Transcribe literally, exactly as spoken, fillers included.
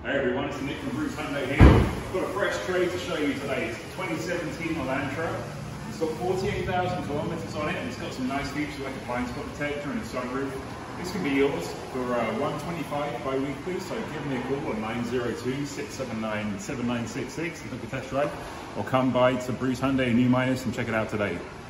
Hey everyone, it's Nick from Bruce Hyundai here. I've got a fresh trade to show you today. It's a twenty seventeen Elantra. It's got forty-eight thousand kilometers on it, and it's got some nice features like a blind spot detector and a sunroof. This can be yours for uh, one twenty-five bi-weekly, so give me a call on nine zero two, six seven nine, seven nine six six and book a test drive, or come by to Bruce Hyundai in New Minus and check it out today.